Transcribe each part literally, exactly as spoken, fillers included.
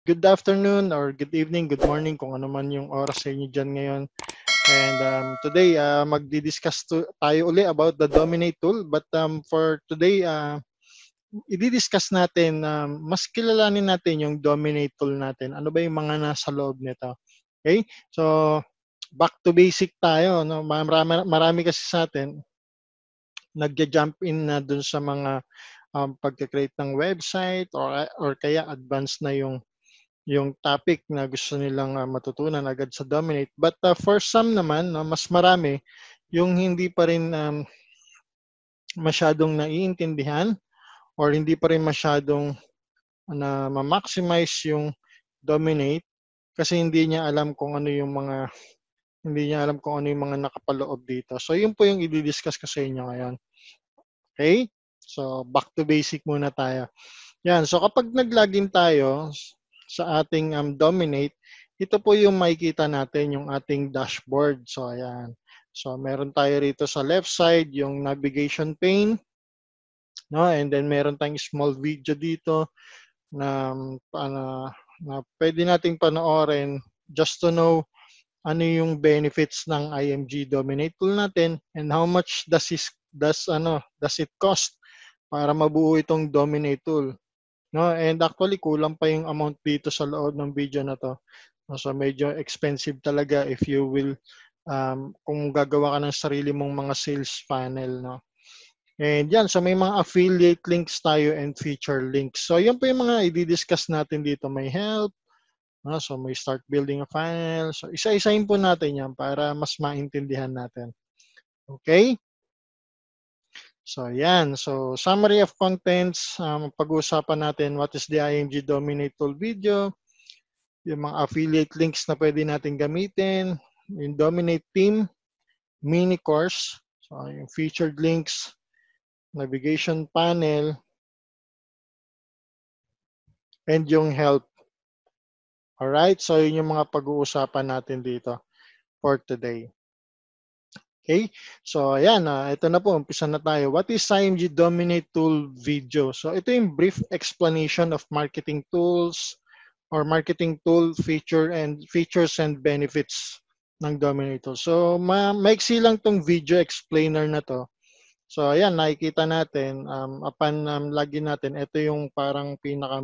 Good afternoon or good evening, good morning kung ano man yung oras sa inyo dyan ngayon. And um, today, uh, magdi-discuss to, tayo uli about the Dominate tool. But um, for today, uh, i-discuss natin, um, mas kilalanin natin yung Dominate tool natin. Ano ba yung mga nasa loob nito? Okay? So, back to basic tayo. No? Marami, marami kasi sa atin, nagja-jump in na dun sa mga um, pagka-create ng website or, or kaya advanced na yung yung topic na gusto nilang uh, matutunan agad sa Dominate. But uh, for some naman, no, mas marami yung hindi pa rin um, masyadong naiintindihan or hindi pa rin masyadong na ma-maximize yung Dominate kasi hindi niya alam kung ano yung mga hindi niya alam kung ano yung mga nakapaloob dito. So yun po yung i-discuss ko sa inyo ngayon. Okay? So back to basic muna tayo. Yan, so kapag nag-login tayo sa ating um, Dominate, ito po yung makikita natin, yung ating dashboard. So, ayan. So, meron tayo rito sa left side, yung navigation pane. No? And then, meron tayong small video dito na, uh, na pwede nating panoorin just to know ano yung benefits ng I M G Dominate tool natin and how much does, is, does, ano, does it cost para mabuo itong Dominate tool. No, and actually kulang pa yung amount dito sa loob ng video na to. So medyo expensive talaga if you will um, kung gagawa ka ng sarili mong mga sales funnel, no. And yan, so may mga affiliate links tayo and feature links. So yan po yung mga i-discuss natin dito. May help, no? So may start building a funnel. So isa-isahin po natin yan para mas maintindihan natin. Okay? So, yan. So, summary of contents. Um, pag-uusapan natin what is the I M G Dominate tool video, yung mga affiliate links na pwede natin gamitin, yung Dominate team, mini course, so, yung featured links, navigation panel, and yung help. Alright? So, yun yung mga pag-uusapan natin dito for today. Okay, so ayan, uh, ito na po, umpisa na tayo. What is I M G Dominate Tool video? So ito yung brief explanation of marketing tools or marketing tool feature and features and benefits ng Dominate Tool. So ma maiksi lang tong video explainer na to. So ayan, nakikita natin, um, upon um, login natin, ito yung parang pinaka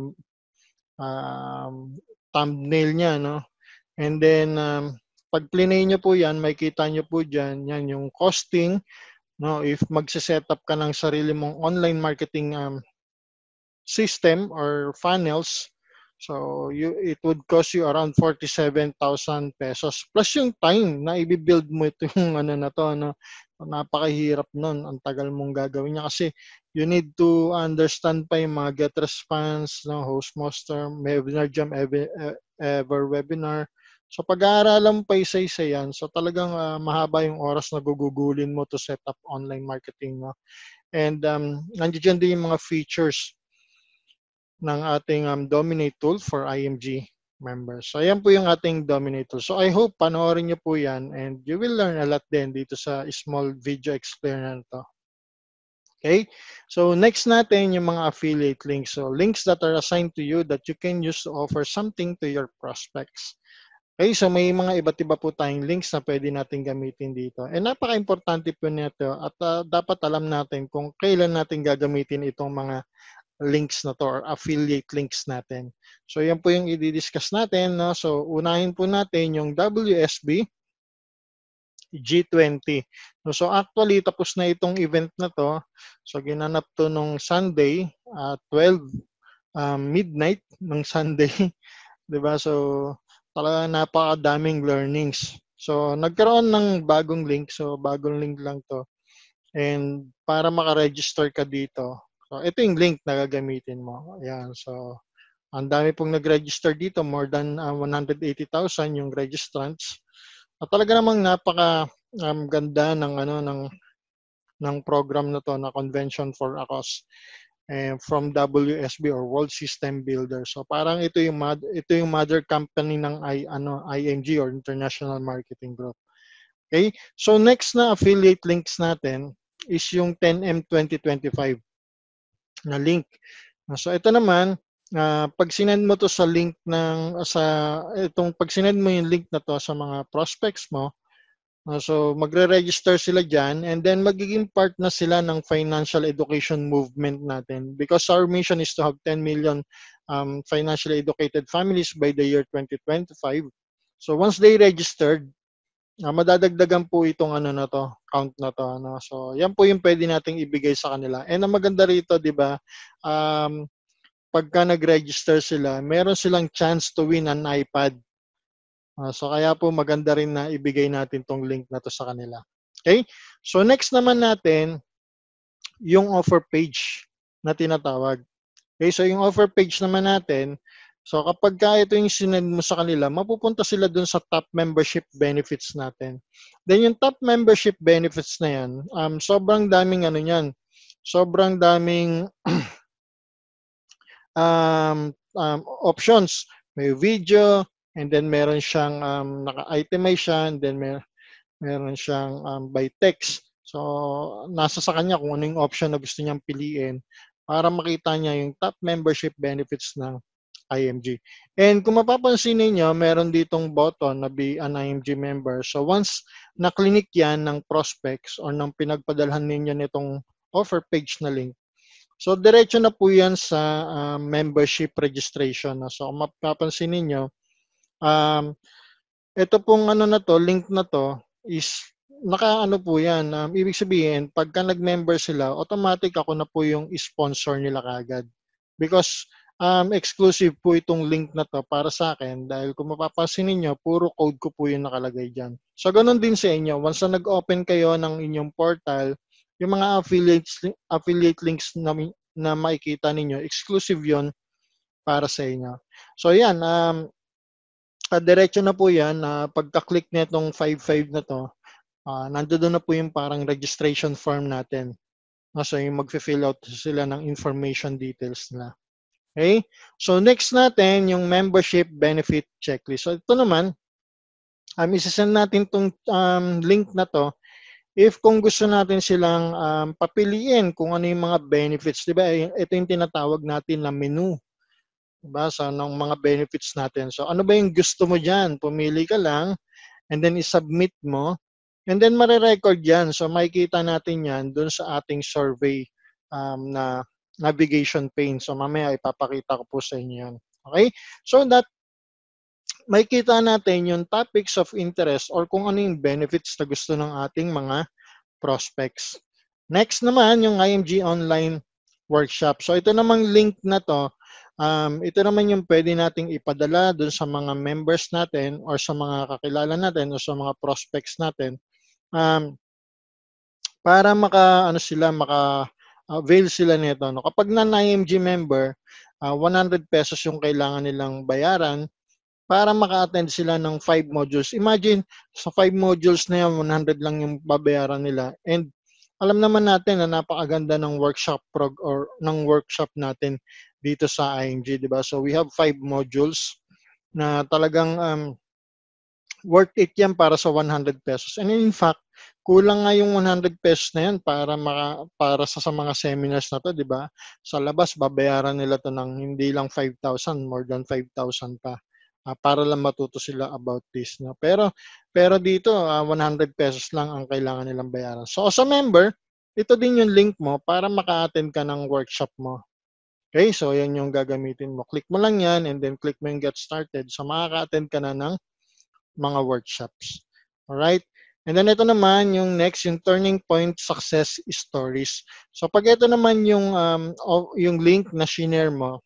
um, thumbnail niya, no? And then, um, pag plinay nyo po yan, makikita nyo po dyan, yan yung costing, no? If magsiset up ka ng sarili mong online marketing um, system or funnels, so you, it would cost you around forty-seven thousand pesos. Plus yung time na i-build mo ito yung ano na to, no? Napakahirap nun. Ang tagal mong gagawin niya kasi you need to understand pa yung mga get response, no? Host master, webinar jam, ever, ever webinar. So pag-aaralan pa isa-isa yan, so talagang uh, mahaba yung oras na gugugulin mo to set up online marketing. No? And um, nandiyan din yung mga features ng ating um, Dominate tool for I M G members. So ayan po yung ating Dominate tool. So I hope panoorin niyo po yan and you will learn a lot din dito sa small video explainer na to. Okay? So next natin yung mga affiliate links. So links that are assigned to you that you can use to offer something to your prospects. Okay, so may mga iba't iba po tayong links na pwede natin gamitin dito. And napaka-importante po nito at uh, dapat alam natin kung kailan natin gagamitin itong mga links na to or affiliate links natin. So yan po yung i-discuss natin. No? So unahin po natin yung W S B G twenty. So actually tapos na itong event na to. So ginanap to nung Sunday at uh, twelve um, midnight ng Sunday. 'Di ba? So talaga napakadaming learnings. So nagkaroon ng bagong link. So bagong link lang to. And para maka-register ka dito, so ito yung link na gagamitin mo. Ayan. So ang dami pong nag-register dito, more than uh, one hundred eighty thousand yung registrants. At talaga namang napaka um, ganda ng ano ng ng program na to na Convention for a Cause eh, from W S B or World System Builder. So parang ito yung mad, ito yung mother company ng I ano I M G or International Marketing Group. Okay? So next na affiliate links natin is yung ten M twenty twenty-five na link. So ito naman uh, pag sinend mo to sa link ng sa itong pag sinend mo yung link na to sa mga prospects mo, uh, so magre-register sila diyan, and then magiging part na sila ng financial education movement natin, because our mission is to have ten million um, financially educated families by the year twenty twenty-five. So once they registered, uh, madadagdagan po itong ano na to, count na to, ano. So yan po yung pwede nating ibigay sa kanila. And ang maganda rito, 'di ba? Um pagka nag-register sila, meron silang chance to win an iPad. Uh, so kaya po maganda rin na ibigay natin tong link na to sa kanila. Okay? So next naman natin, yung offer page na tinatawag. Okay, so yung offer page naman natin, so kapag ka ito yung sinend mo sa kanila, mapupunta sila dun sa top membership benefits natin. Then yung top membership benefits na yan, um, sobrang daming ano yan, sobrang daming um, um, options. May video, and then meron siyang um, naka-itemize siya, and then may, meron siyang um, by text. So, nasa sa kanya kung ano yung option na gusto niyang piliin para makita niya yung top membership benefits ng I M G. And kung mapapansin niyo, meron ditong button na be an I M G member. So, once na-click yan ng prospects or ng pinagpadalhan ninyo nitong offer page na link, so, diretso na po yan sa uh, membership registration. So, kung mapapansin ninyo, um, ito pong ano na to, link na to, is naka-ano po yan. Um, ibig sabihin, pagka nag-member sila, automatic ako na po yung sponsor nila kagad. Because um, exclusive po itong link na to para sa akin, dahil kung mapapansin ninyo, puro code ko po yung nakalagay dyan. So, ganun din sa inyo. Once na nag-open kayo ng inyong portal, yung mga affiliate, affiliate links na, na makikita ninyo, exclusive yon para sa inyo. So, yan. Um, diretso na po yan. Uh, pagka-click netong five five na to, uh, nandoon na po yung parang registration form natin. So, yung mag-fill out sila ng information details nila. Okay? So, next natin, yung membership benefit checklist. So, ito naman, um, isasend natin itong um, link na to if kung gusto natin silang um, papiliin kung ano yung mga benefits. Diba? Ito yung tinatawag natin na menu. Diba? So, ng mga benefits natin. So, ano ba yung gusto mo dyan? Pumili ka lang, and then isubmit mo, and then marirecord yan. So, makikita natin yan dun sa ating survey um, na navigation pane. So, mamaya ipapakita ko po sa inyo yan. Okay? So, that makikita natin yung topics of interest or kung ano yung benefits na gusto ng ating mga prospects. Next naman, yung I M G online workshop. So, ito namang link na to, um, ito naman yung pwede nating ipadala dun sa mga members natin or sa mga kakilala natin o sa mga prospects natin um, para maka, ano sila, maka avail sila nito. No? Kapag na-I M G member, uh, one hundred pesos yung kailangan nilang bayaran para maka-attend sila ng five modules. Imagine, sa five modules na yan, one hundred lang yung babayaran nila. And alam naman natin na napakaganda ng workshop prog or ng workshop natin dito sa I M G, di ba? So we have five modules na talagang um, worth it yan para sa one hundred pesos. And in fact, kulang nga yung one hundred pesos na yan para maka, para sa, sa mga seminars na to, di ba? Sa labas, babayaran nila to ng hindi lang five thousand, more than five thousand pa. Uh, para lang matuto sila about this. No? Pero, pero dito, uh, one hundred pesos lang ang kailangan nilang bayaran. So, as a member, ito din yung link mo para maka-attend ka ng workshop mo. Okay, so yan yung gagamitin mo. Click mo lang yan and then click mo yung get started. So, makaka-attend ka na ng mga workshops. Alright? And then ito naman yung next, yung turning point success stories. So, pag ito naman yung, um, yung link na shinare mo,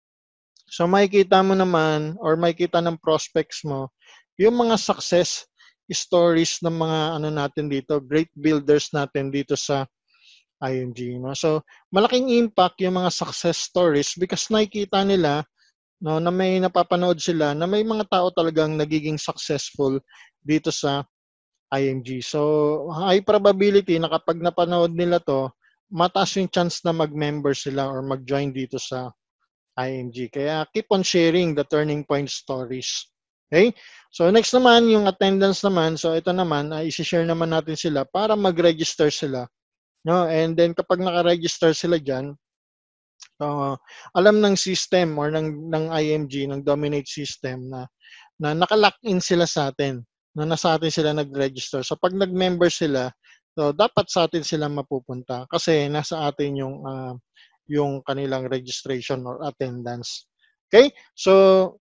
so, makikita mo naman or makikita ng prospects mo yung mga success stories ng mga ano natin dito, great builders natin dito sa I M G. No? So, malaking impact yung mga success stories because nakikita nila no, na may napapanood sila na may mga tao talagang nagiging successful dito sa I M G. So, high probability na kapag napanood nila to, mataas yung chance na mag-member sila or mag-join dito sa I M G. Kaya keep on sharing the turning point stories. Okay? So next naman, yung attendance naman. So ito naman, ay isi-share naman natin sila para mag-register sila. No? And then kapag naka-register sila dyan, So, alam ng system or ng ng I M G, ng Dominate system na na naka-lock-in sila sa atin, na nasa atin sila nag-register. So pag nag-member sila, so dapat sa atin sila mapupunta kasi nasa atin yung uh, yung kanilang registration or attendance. Okay? So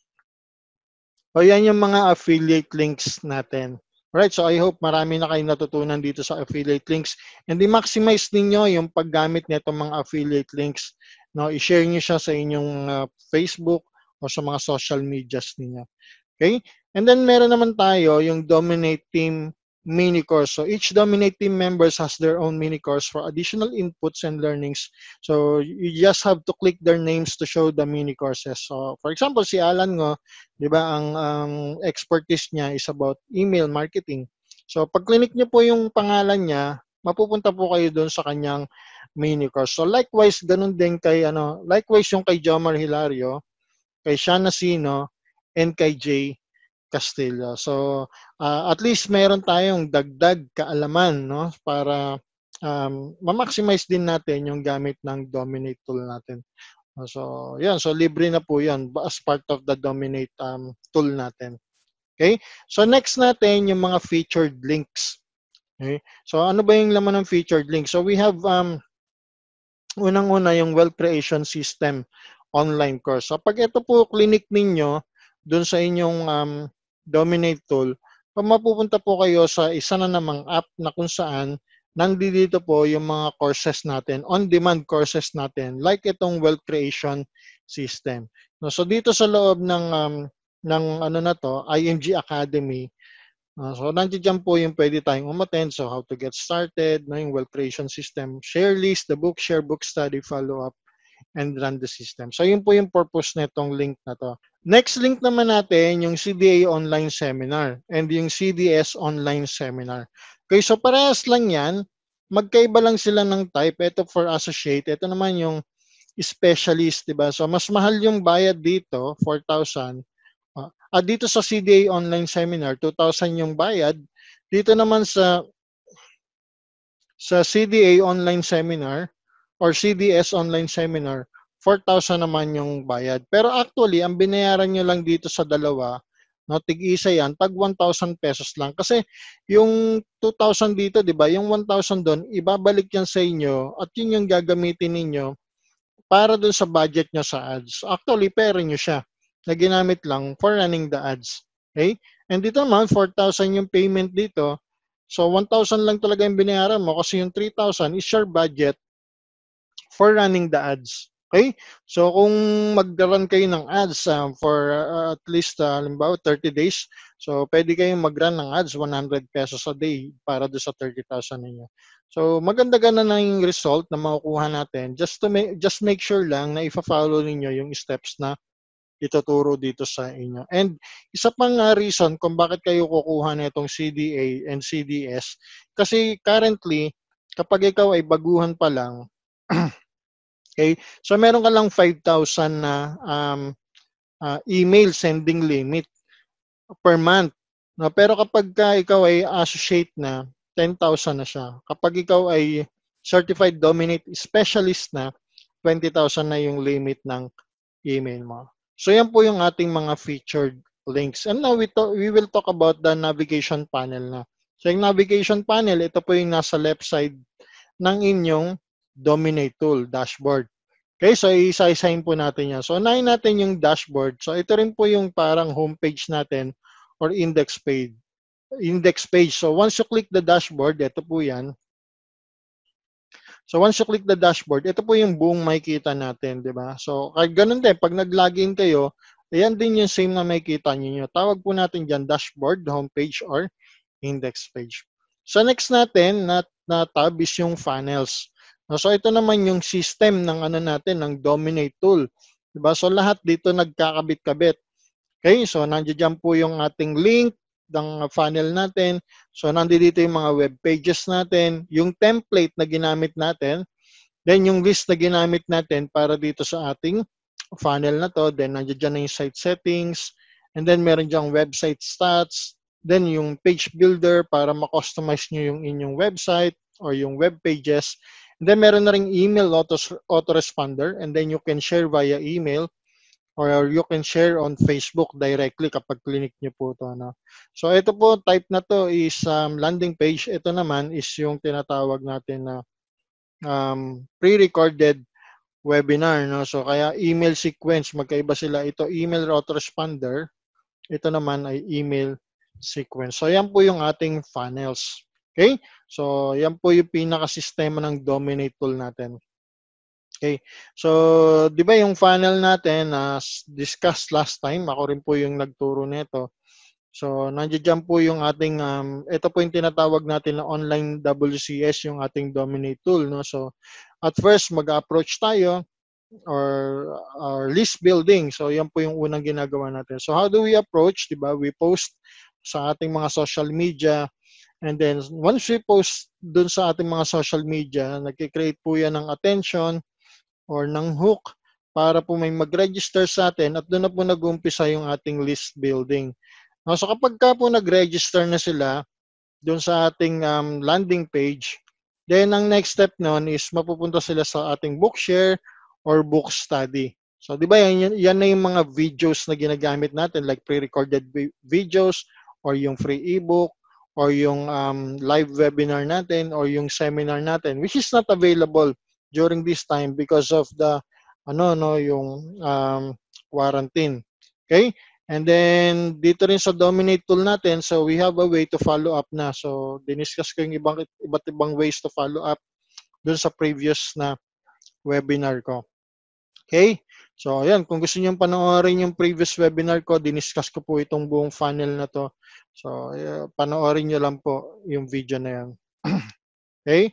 o yan yung mga affiliate links natin. Alright, so I hope marami na kayong natutunan dito sa affiliate links. And i-maximize ninyo yung paggamit nitong mga affiliate links. No, i-share niyo siya sa inyong uh, Facebook o sa mga social medias ninyo. Okay? And then meron naman tayo yung Dominate Team mini course. So each Dominate Team members has their own mini course for additional inputs and learnings. So you just have to click their names to show the mini courses. So for example, si Alan ngo, 'di ba, ang ang expertise niya is about email marketing. So pag click niyo po yung pangalan niya, mapupunta po kayo doon sa kanyang mini course. So likewise, ganun din kay ano, likewise yung kay Jomar Hilario, kay Shana Sino, and kay Jay Castillo. So, uh, at least meron tayong dagdag kaalaman, no, para um, ma-maximize din natin yung gamit ng Dominate tool natin. So, yan. So, libre na po yan as part of the Dominate um, tool natin. Okay? So, next natin yung mga featured links. Okay? So, ano ba yung laman ng featured links? So, we have um, unang-una yung wealth creation system online course. So, pag ito po clinic ninyo dun sa inyong um, Dominate tool, pag mapupunta po kayo sa isa na namang app na kung saan nandito po yung mga courses natin, on-demand courses natin, like itong wealth creation system. No, so dito sa loob ng um, ng ano na to, I M G Academy, uh, so nandiyan po yung pwede tayong umattend. So how to get started, no, yung wealth creation system, share list, the book, share book study, follow up, and run the system. So yun po yung purpose nitong link na to. Next link naman natin yung C D A online seminar and yung C D S online seminar. Okay, so parehas lang yan. Magkaiba lang sila ng type. Ito for associate. Ito naman yung specialist, diba? So mas mahal yung bayad dito, four thousand. Uh, ah, dito sa C D A online seminar, two thousand yung bayad. Dito naman sa sa C D A online seminar or C D S online seminar, four thousand naman yung bayad. Pero actually, ang binayaran nyo lang dito sa dalawa, no, tig-isa yan, tag one thousand pesos lang. Kasi yung two thousand dito, di ba, yung one thousand doon, ibabalik yan sa inyo at yun yung gagamitin ninyo para doon sa budget nyo sa ads. Actually, pera nyo siya na ginamit lang for running the ads. Okay? And dito naman, four thousand yung payment dito. So, one thousand lang talaga yung binayaran mo kasi yung three thousand is your budget for running the ads. Okay? So, kung mag-run kayo ng ads um, for uh, at least, uh, halimbawa, thirty days, so, pwede kayong mag-run ng ads one hundred pesos a day para do sa thirty thousand ninyo. So, maganda-ganda na yung result na makukuha natin. Just to make, just make sure lang na ifa-follow ninyo yung steps na ituturo dito sa inyo. And isa pang uh, reason kung bakit kayo kukuha na itong C D A and C D S, kasi currently, kapag ikaw ay baguhan pa lang, okay, so meron ka lang five thousand na um, uh, email sending limit per month. No? Pero kapag ka ikaw ay associate na, ten thousand na siya. Kapag ikaw ay certified Dominate specialist na, twenty thousand na yung limit ng email mo. So yan po yung ating mga featured links. And now we, talk, we will talk about the navigation panel na. So yung navigation panel, ito po yung nasa left side ng inyong Dominate tool, dashboard. Okay, so isa-isahin po natin yan. So unahin natin yung dashboard. So ito rin po yung parang homepage natin or index page. Index page. So once you click the dashboard, ito po yan. So once you click the dashboard, ito po yung buong makikita natin, di ba? So kahit ganun din, pag nag-login kayo, ayan din yung same na makikita niyo. Tawag po natin dyan dashboard, homepage, or index page. So next natin na, na tab is yung funnels. So ito naman yung system ng ano natin, ng Dominate tool. Diba? So lahat dito nagkakabit-kabit. Okay, so nandiyan po yung ating link ng funnel natin. So nandito yung mga web pages natin, yung template na ginamit natin, then yung list na ginamit natin para dito sa ating funnel na to, then nandiyan na yung site settings, and then meron diyang website stats, then yung page builder para ma-customize nyo yung inyong website or yung web pages, And then meron na ring email auto autoresponder, and then you can share via email or you can share on Facebook directly kapag clinic nyo po ito. No? So ito po, type na to is um, landing page. Ito naman is yung tinatawag natin na um, pre-recorded webinar. No? So kaya email sequence, magkaiba sila. Ito email autoresponder, ito naman ay email sequence. So yan po yung ating funnels. Okay? So yan po yung pinaka-sistema ng Dominate tool natin. Okay. So, di ba yung funnel natin as uh, discussed last time, ako rin po yung nagturo nito. So, nandiyan po yung ating, um, ito po yung tinatawag natin na online W C S, yung ating Dominate tool. No? So, at first, mag-approach tayo or, or list building. So, yan po yung unang ginagawa natin. So, how do we approach? Di ba? We post sa ating mga social media. And then, once we post dun sa ating mga social media, nag-create po yan ng attention or ng hook para po may mag-register sa atin at doon na po nag-umpisa yung ating list building. No, so kapag ka po nag-register na sila doon sa ating um, landing page, then ang next step noon is mapupunta sila sa ating Bookshare or book study. So di ba yan, yan na yung mga videos na ginagamit natin like pre-recorded videos or yung free ebook or yung um, live webinar natin or yung seminar natin which is not available during this time because of the ano no yung um, quarantine. Okay? And then dito rin sa Dominate tool natin, so we have a way to follow up na. So diniscuss ko yung ibang iba't ibang ways to follow up dun sa previous na webinar ko. Okay? So ayan, kung gusto niyo panoorin yung previous webinar ko, diniscuss ko po itong buong funnel na to. So uh, panoorin niyo lang po yung video na yan. Okay?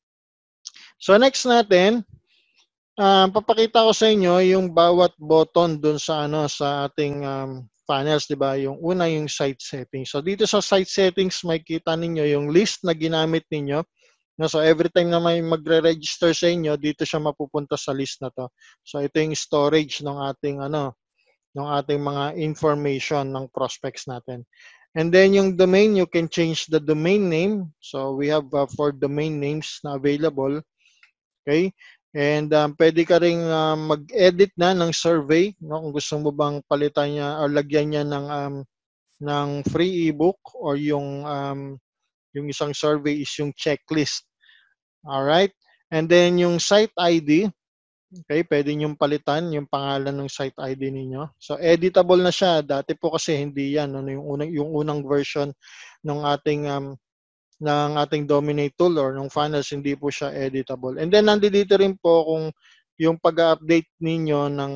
So next natin, um, papakita ko sa inyo yung bawat button dun sa ano sa ating um, funnels, di ba? Yung una yung site settings. So dito sa site settings, makikita ninyo yung list na ginamit ninyo. No, so every time na may magre-register sa inyo, dito siya mapupunta sa list na to. So ito yung storage ng ating ano, ng ating mga information ng prospects natin. And then yung domain, you can change the domain name. So we have uh, four domain names na available. Okay? And um, pwede ka ring uh, mag-edit na ng survey, no? Kung gusto mo bang palitan niya or lagyan niya ng um, ng free ebook or yung um, yung isang survey is yung checklist. All right? And then yung site I D, okay, pwede niyo palitan yung pangalan ng site I D ninyo. So editable na siya. Dati po kasi hindi yan, ano, yung unang yung unang version ng ating um, ng ating Dominate tool or ng funnels, hindi po siya editable. And then nandito rin po kung yung pag-update ninyo ng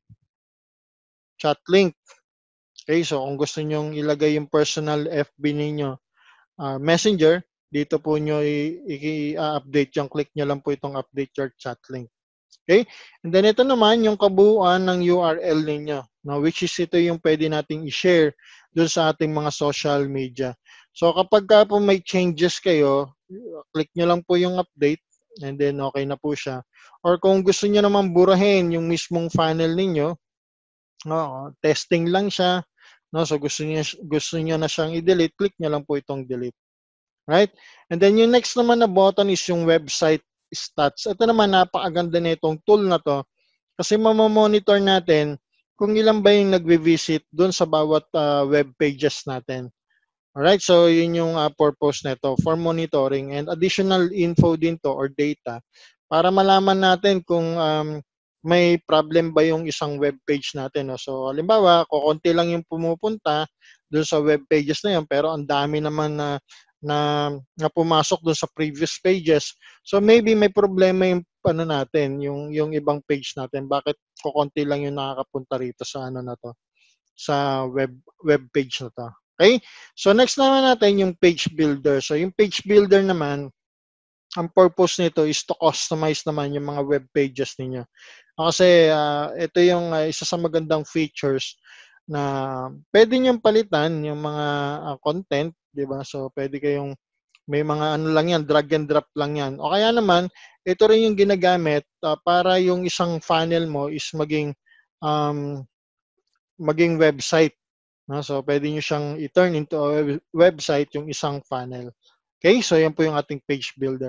chat link. Okay, so kung gusto niyo ilagay yung personal F B ninyo, uh, Messenger, dito po nyo i-update yung click nyo lang po itong update your chat link. Okay? And then ito naman yung kabuuan ng U R L ninyo, no, which is ito yung pwede nating i-share dun sa ating mga social media. So kapag ka po may changes kayo, click nyo lang po yung update and then okay na po siya. Or kung gusto nyo naman burahin yung mismong funnel ninyo, no, testing lang siya, no, so gusto niyo gusto niyo na siyang i-delete, click nyo lang po itong delete. Right? And then yung next naman na button is yung website stats. Ito naman napakaganda nitong tool na to kasi mamamonitor natin kung ilan ba yung nagvi-visit doon sa bawat uh, web pages natin. Alright, so yun yung uh, purpose nito for monitoring and additional info din to or data para malaman natin kung um, may problem ba yung isang web page natin. No? So halimbawa, kukunti lang yung pumupunta doon sa web pages na yun pero ang dami naman na na, na pumasok doon sa previous pages. So maybe may problema yung ano natin, yung yung ibang page natin. Bakit kukunti lang yung nakakapunta rito sa ano na to, sa web web page na to. Okay? So next naman natin yung page builder. So yung page builder naman, ang purpose nito is to customize naman yung mga web pages ninyo. Kasi uh, ito yung uh, isa sa magandang features na pwede niyong palitan yung mga uh, content, di ba? So pwede kayong may mga ano lang yan, drag and drop lang yan. O kaya naman, ito rin yung ginagamit uh, para yung isang funnel mo is maging um, maging website. No? So, pwede nyo siyang i-turn into a website yung isang funnel. Okay? So, yan po yung ating page builder.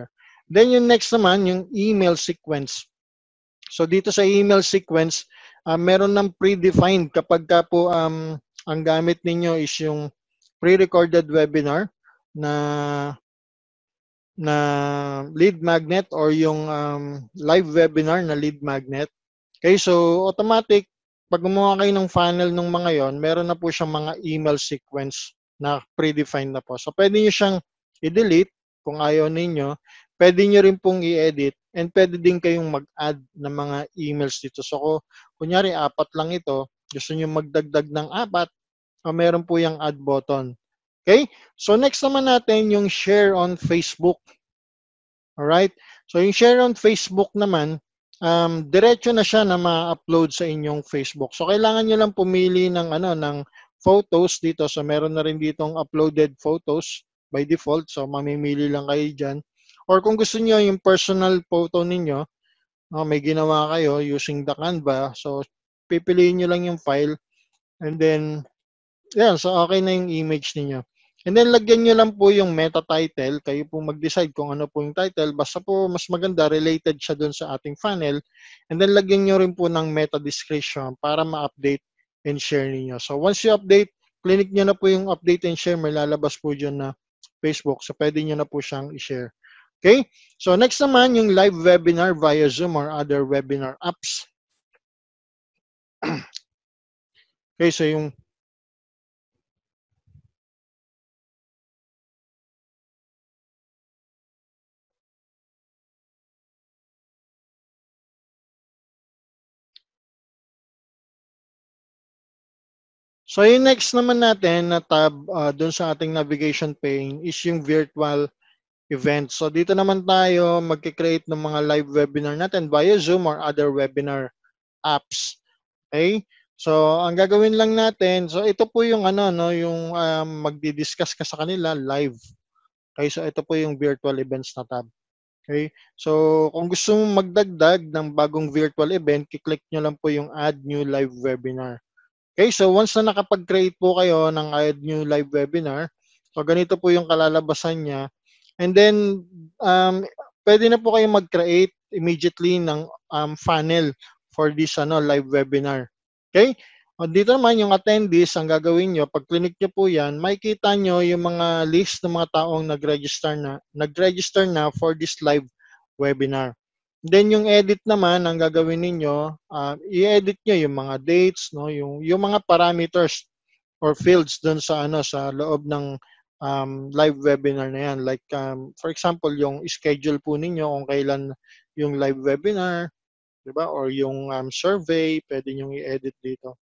Then yung next naman, yung email sequence. So dito sa email sequence, uh, meron ng predefined kapag ka po um, ang gamit ninyo is yung pre-recorded webinar na na lead magnet or yung um, live webinar na lead magnet. Okay, so automatic, pag gumawa kayo ng funnel ng mga yon, meron na po siyang mga email sequence na predefined na po. So pwede nyo siyang i-delete kung ayaw ninyo. Pwede nyo rin pong i-edit and pwede din kayong mag-add ng mga emails dito. So kung kunyari apat lang ito, gusto nyo magdagdag ng apat, o meron po yung add button. Okay? So next naman natin yung share on Facebook. Alright? So yung share on Facebook naman, um, diretso na siya na ma-upload sa inyong Facebook. So kailangan nyo lang pumili ng, ano, ng photos dito. So meron na rin ditong uploaded photos by default. So mamimili lang kayo dyan. Or kung gusto nyo yung personal photo ninyo, uh, may ginawa kayo using the Canva. So pipiliin nyo lang yung file and then yan, so okay na yung image niyo. And then lagyan niyo lang po yung meta title, kayo po mag-decide kung ano po yung title, basta po mas maganda related siya dun sa ating funnel. And then lagyan niyo rin po ng meta description para ma-update and share niyo. So once you update, clinic niyo na po yung update and share, may lalabas po dyan na Facebook. So pwede niyo na po siyang i-share. Okay? So next naman yung live webinar via Zoom or other webinar apps. Okay, so yung So yung next naman natin na tab uh, dun sa ating navigation pane is yung virtual event. So dito naman tayo magki-create ng mga live webinar natin via Zoom or other webinar apps. Okay? So ang gagawin lang natin, so ito po yung ano no, yung um, magdi-discuss ka sa kanila live. Okay? So ito po yung virtual events na tab. Okay? So kung gusto mong magdagdag ng bagong virtual event, kiklik nyo lang po yung add new live webinar. Okay, so once na nakapag-create po kayo ng add new live webinar, so ganito po yung kalalabasan niya. And then, um, pwede na po kayo mag-create immediately ng um, funnel for this ano, live webinar. Okay? O, dito naman yung attendees, ang gagawin nyo, pag click nyo po yan, makikita nyo yung mga list ng mga taong nag-register na, nag-register na for this live webinar. Then yung edit naman ang gagawin ninyo, uh, i-edit niyo yung mga dates, no, yung yung mga parameters or fields doon sa ano sa loob ng um, live webinar na yan. Like um, for example, yung schedule po ninyo kung kailan yung live webinar, 'di ba? Or yung um, survey, pwede niyo i-edit dito.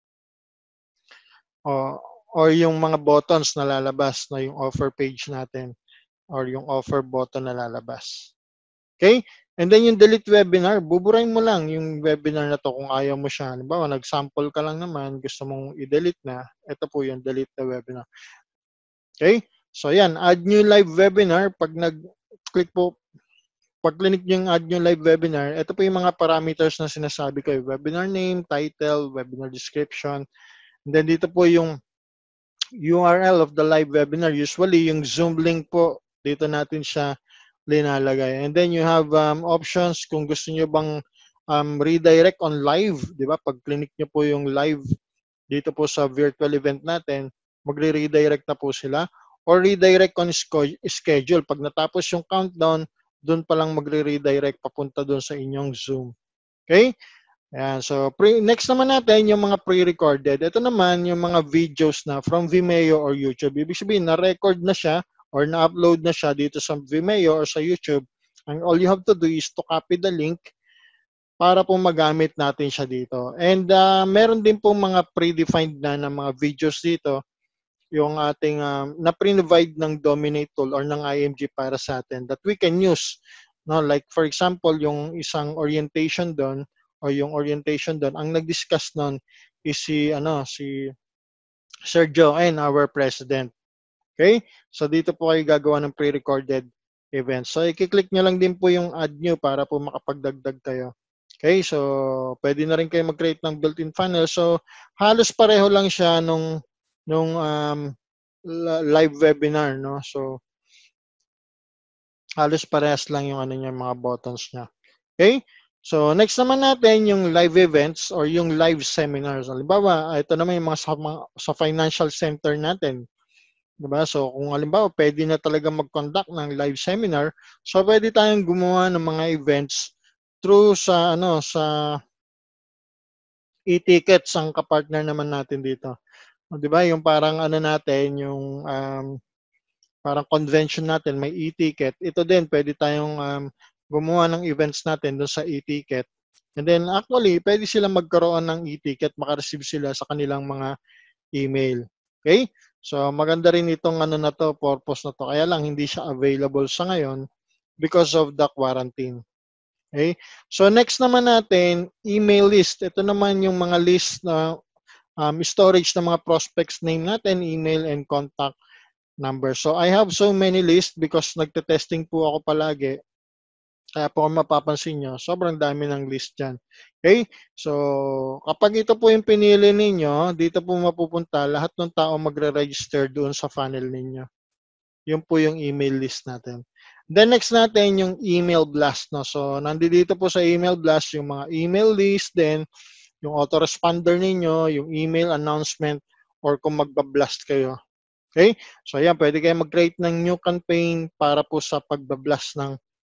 O, or yung mga buttons na lalabas na yung offer page natin or yung offer button na lalabas. Okay? And then yung delete webinar, buburahin mo lang yung webinar na to kung ayaw mo siya. Halimbawa, nag-sample ka lang naman, gusto mong i-delete na, ito po yung delete the webinar. Okay? So yan, add new live webinar. Pag nag-click po, pag click nyo yung add new live webinar, ito po yung mga parameters na sinasabi ko. Webinar name, title, webinar description. And then dito po yung U R L of the live webinar. Usually, yung Zoom link po, dito natin siya linalagay. And then you have um, options kung gusto niyo bang um, redirect on live, di ba? Pag click niyo po yung live dito po sa virtual event natin, magre-redirect na po sila. Or redirect on schedule. Pag natapos yung countdown, doon pa lang magre-redirect papunta doon sa inyong Zoom. Okay? Ayan, so pre, next naman natin yung mga pre-recorded. Ito naman yung mga videos na from Vimeo or YouTube. Ibig sabihin, na-record na siya or na-upload na siya dito sa Vimeo or sa YouTube. And all you have to do is to copy the link para po magamit natin siya dito. And uh, meron din po mga predefined na ng mga videos dito yung ating um, na-provide ng Dominate tool or ng I M G para sa atin that we can use. No, like for example, yung isang orientation doon o yung orientation doon, ang nag-discuss noon is si ano si Sir Joanne, our president. Okay? So dito po kayo gagawa ng pre-recorded event. So i-click nyo lang din po yung add nyo para po makapagdagdag kayo. Okay? So pwede na rin kayo mag-create ng built-in funnel. So halos pareho lang siya nung nung um, live webinar, no? So Halos parehas lang yung ano niya, mga buttons niya. Okay? So, next naman natin yung live events or yung live seminars. Halimbawa, ito naman yung mga sa, mga, sa financial center natin. Diba? So, kung halimbawa, pwede na talaga mag-conduct ng live seminar, so pwede tayong gumawa ng mga events through sa, ano, sa e-tickets ang kapartner naman natin dito. Diba? Yung parang ano natin, yung um, parang convention natin, may e-ticket. Ito din, pwede tayong um, gumawa ng events natin doon sa e-ticket. And then actually, pwede silang magkaroon ng e-ticket, makareceive sila sa kanilang mga email. Okay? So maganda rin itong ano na to, purpose na to. Kaya lang hindi siya available sa ngayon because of the quarantine. Okay? So next naman natin, email list. Ito naman yung mga list na um, storage ng mga prospects name natin, email and contact number. So I have so many lists because nagte-testing po ako palagi. Kaya po kung mapapansin nyo, sobrang dami ng list dyan. Okay? So, kapag ito po yung pinili ninyo, dito po mapupunta lahat ng tao magre-register doon sa funnel ninyo. Yun po yung email list natin. Then next natin yung email blast. No? So, nandito po sa email blast yung mga email list, then yung autoresponder ninyo, yung email announcement, or kung magbablast kayo. Okay? So, ayan, pwede kayo mag-create ng new campaign para po sa pagbablast ng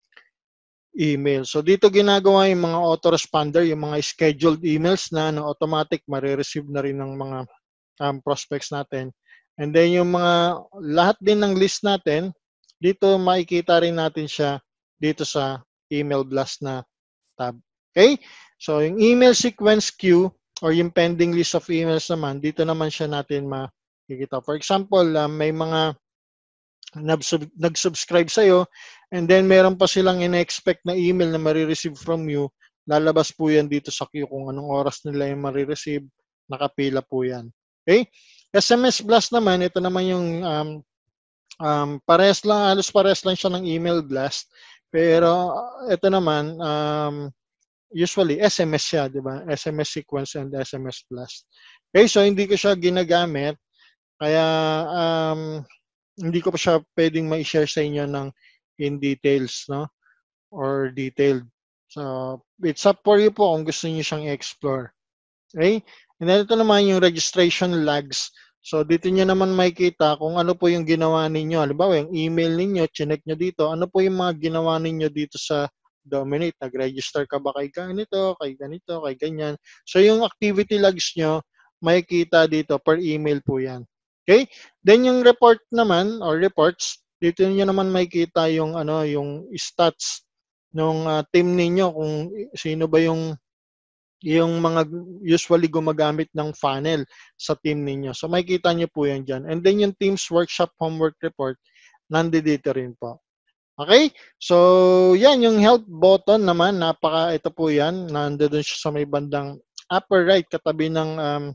email. So, dito ginagawa yung mga autoresponder, yung mga scheduled emails na, na automatic marireceive na rin ng mga um, prospects natin. And then, yung mga, lahat din ng list natin, dito makikita rin natin siya dito sa email blast na tab. Okay? So, yung email sequence queue or yung pending list of emails naman, dito naman siya natin makikita. For example, uh, may mga nag-subscribe sa'yo and then meron pa silang in-expect na email na marireceive from you, lalabas po yan dito sa queue kung anong oras nila yung marireceive, nakapila po yan. Okay? S M S blast naman, ito naman yung um, um, pares lang, halos pares lang siya ng email blast, pero ito naman, um, usually S M S siya, di ba? S M S sequence and S M S blast. Okay, so hindi ko siya ginagamit, kaya um, hindi ko pa siya pwedeng ma-share sa inyo ng in details, no? Or detailed. So, it's up for you po kung gusto niyo siyang i-explore. Okay? And then ito naman yung registration logs. So, dito niyo naman makikita kung ano po yung ginawa ninyo. Halimbawa, yung email ninyo, chinek nyo dito, ano po yung mga ginawa ninyo dito sa Dominate. Nag-register ka ba kay ganito, kay ganito, kay ganyan. So, yung activity logs nyo, makikita dito per email po yan. Okay? Then yung report naman or reports, dito niyo naman makikita yung ano, yung stats ng uh, team ninyo kung sino ba yung yung mga usually gumagamit ng funnel sa team ninyo. So makikita niyo po yan dyan. And then yung team's workshop homework report, nandito rin po. Okay? So yan, yung help button naman, napaka, ito po yan, nandoon siya sa may bandang upper right, katabi ng um,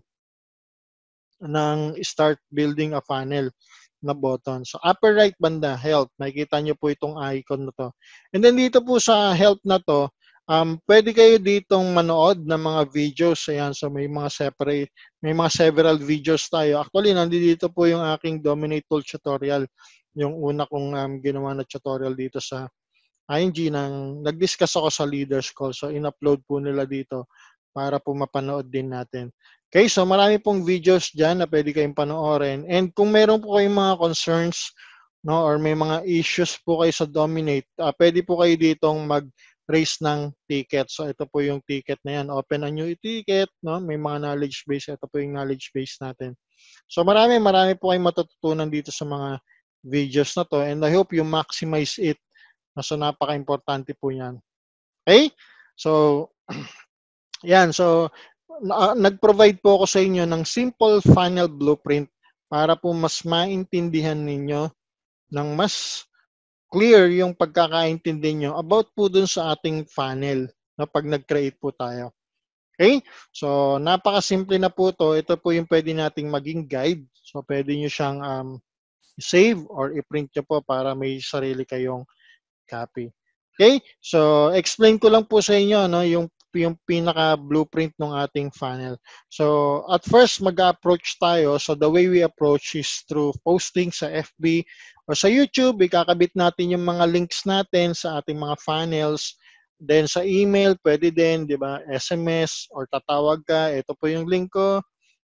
ng start building a funnel na button. So upper right banda, help. Makikita nyo po itong icon na to. And then dito po sa help na to, um, pwede kayo ditong manood ng mga videos. Ayan, so may mga separate, may mga several videos tayo. Actually, nandito po yung aking Dominate Tool tutorial. Yung una kong um, ginawa na tutorial dito sa I N G nang nag-discuss ako sa leaders call. So in-upload po nila dito para po mapanood din natin. Okay, so marami pong videos dyan na pwede kayong panoorin. And kung meron po kayong mga concerns, no, or may mga issues po kayo sa Dominate, uh, pwede po kayo ditong mag-raise ng ticket. So ito po yung ticket na yan. Open a new ticket, no? May mga knowledge base. Ito po yung knowledge base natin. So marami, marami po kayong matututunan dito sa mga videos na to. And I hope you maximize it. So napaka-importante po yan. Okay? So, yan. So, na, nag-provide po ako sa inyo ng simple funnel blueprint para po mas maintindihan ninyo ng mas clear yung pagkakaintindi nyo about po dun sa ating funnel na pag nag-create po tayo. Okay? So, napaka-simple na po to. Ito po yung pwede nating maging guide. So, pwede nyo siyang um, save or i-print nyo po para may sarili kayong copy. Okay? So, explain ko lang po sa inyo no, yung yung pinaka-blueprint ng ating funnel. So, at first, mag-approach tayo. So, the way we approach is through posting sa F B o sa YouTube. Ikakabit natin yung mga links natin sa ating mga funnels. Then, sa email, pwede din, di ba? S M S or tatawag ka. Ito po yung link ko.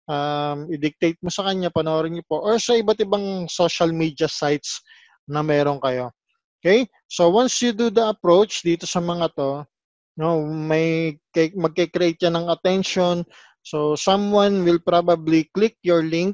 Um, i-dictate mo sa kanya, panoorin niyo po. Or sa iba't ibang social media sites na meron kayo. Okay? So, once you do the approach dito sa mga to, no, may magke-create yan ng attention. So, someone will probably click your link,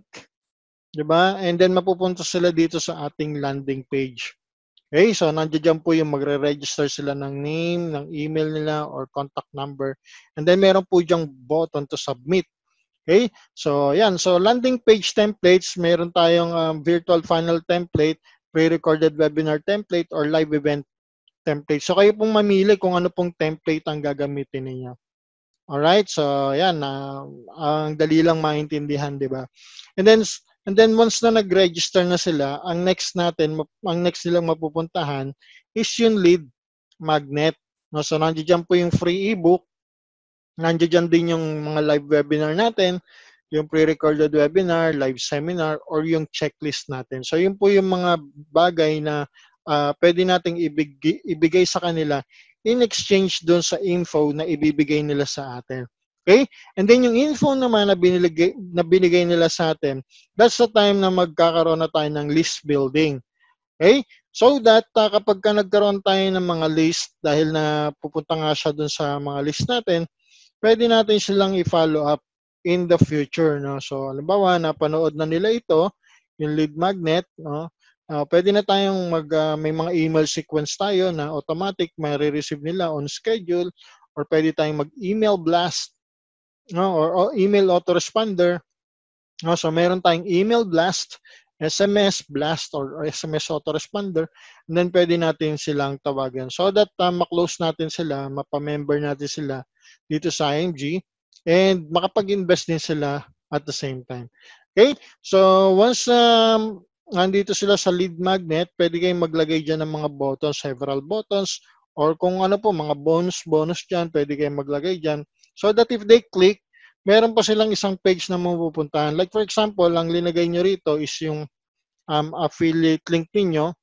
di ba? And then, mapupunta sila dito sa ating landing page. Okay? So, nandiyan po yung magre-register sila ng name, ng email nila, or contact number. And then, meron po diyang button to submit. Okay? So, yan. So, landing page templates, meron tayong um, virtual funnel template, pre-recorded webinar template, or live event template. So, kayo pong mamili kung ano pong template ang gagamitin ninyo. Alright? So, yan. Uh, ang dali lang maintindihan, di ba? And then, and then once na nag-register na sila, ang next natin, ang next nilang mapupuntahan is yung lead magnet. No? So, nandiyan po yung free ebook. Nandiyan din yung mga live webinar natin, yung pre-recorded webinar, live seminar, or yung checklist natin. So, yun po yung mga bagay na uh, pwede nating ibigay, ibigay sa kanila in exchange doon sa info na ibibigay nila sa atin. Okay? And then yung info naman na binigay, na binigay nila sa atin, that's the time na magkakaroon na tayo ng list building. Okay? So that uh, kapag ka nagkaroon tayo ng mga list, dahil na pupunta nga siya doon sa mga list natin, pwede natin silang i-follow up in the future, no? So, halimbawa, napanood na nila ito, yung lead magnet, no? Uh, pwede na tayong mag, uh, may mga email sequence tayo na automatic, may re-receive nila on schedule, or pwede tayong mag-email blast, no? Or, or email autoresponder, no? So, meron tayong email blast, S M S blast, or, or S M S autoresponder, and then pwede natin silang tawagan. So that uh, ma-close natin sila, mapamember natin sila dito sa I M G, and makapag-invest din sila at the same time. Okay? So, once um, nandito sila sa lead magnet, pwede kayong maglagay dyan ng mga buttons, several buttons, or kung ano po, mga bonus, bonus dyan, pwede kayong maglagay dyan. So that if they click, meron pa silang isang page na mapupuntahan. Like for example, ang linagay nyo rito is yung um, affiliate link niyo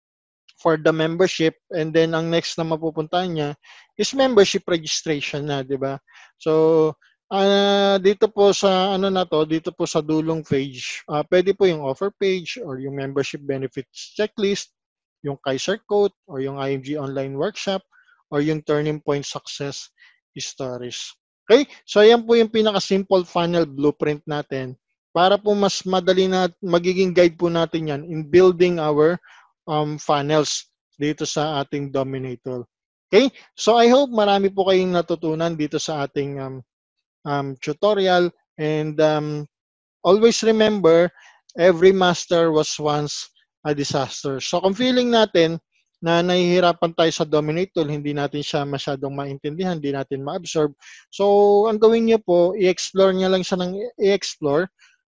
for the membership, and then ang next na mapupuntahan niya is membership registration na, di ba? So, uh, dito po sa ano na to, dito po sa dulong page, uh, pwede po yung offer page or yung membership benefits checklist, yung Kaiser quote or yung I M G online workshop or yung turning point success stories. Okay? So, ayan po yung pinaka-simple funnel blueprint natin para po mas madali na magiging guide po natin yan in building our Um, funnels dito sa ating Dominator. Okay? So, I hope marami po kayong natutunan dito sa ating um, um, tutorial, and um, always remember, every master was once a disaster. So, kung feeling natin na nahihirapan tayo sa Dominator, hindi natin siya masyadong maintindihan, hindi natin ma-absorb. So, ang gawin niyo po, i-explore niyo lang siya ng i-explore.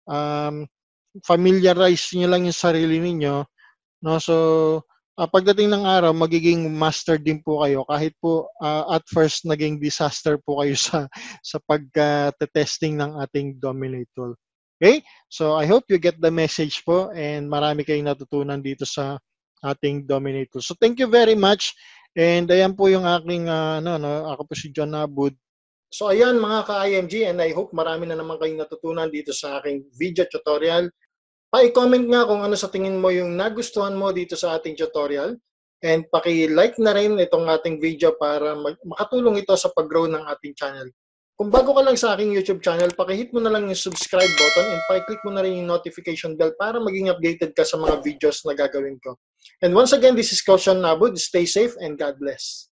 Um, familiarize niyo lang yung sarili niyo. No, so uh, pagdating ng araw, magiging master din po kayo kahit po uh, at first naging disaster po kayo sa sa pagka-testing ng ating Dominator. Okay? So I hope you get the message po, and marami kayong natutunan dito sa ating Dominator. So thank you very much, and ayan po yung aking uh, ano no, ako po si John Abud. So ayan mga ka-I M G, and I hope marami na naman kayong natutunan dito sa aking video tutorial. Pa-comment nga kung ano sa tingin mo yung nagustuhan mo dito sa ating tutorial, and paki-like na rin itong ating video para makatulong ito sa pag-grow ng ating channel. Kung bago ka lang sa aking YouTube channel, paki-hit mo na lang yung subscribe button, and paki-click mo na rin yung notification bell para maging updated ka sa mga videos na gagawin ko. And once again, this is Coach John Abud. Stay safe and God bless.